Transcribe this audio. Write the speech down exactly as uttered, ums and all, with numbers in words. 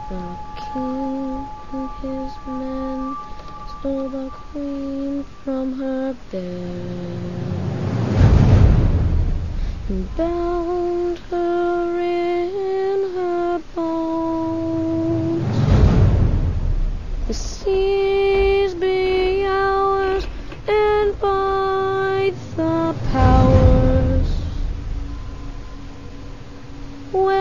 The king and his men stole the queen from her bed and bound her in her bones. The seas be ours, and by the powers when